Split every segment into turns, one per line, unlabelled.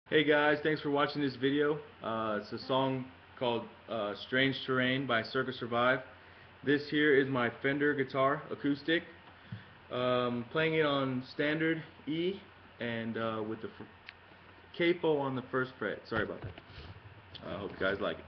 Hey guys, thanks for watching this video. It's a song called Strange Terrain by Circa Survive. This here is my Fender guitar, acoustic. Playing it on standard E and with the capo on the first fret. Sorry about that. I hope you guys like it.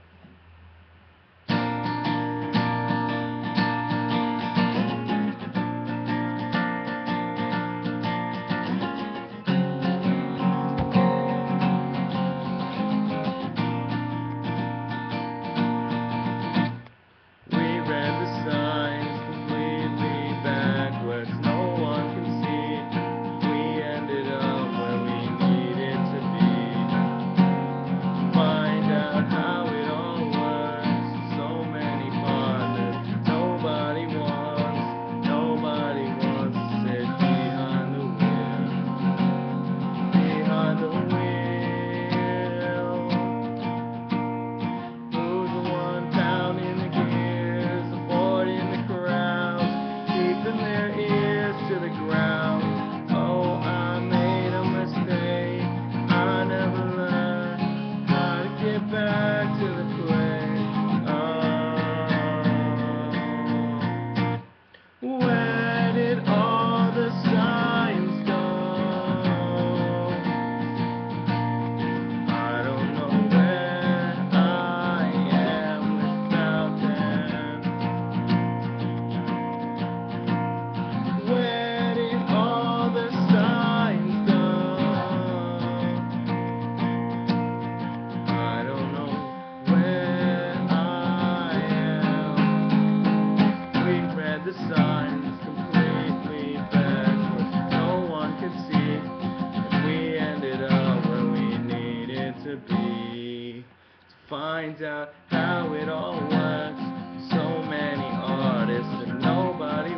The signs completely backwards, no one could see, and we ended up where we needed to be. To find out how it all works, so many artists and nobody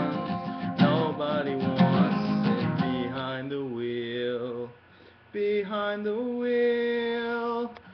wants it behind the wheel, behind the wheel.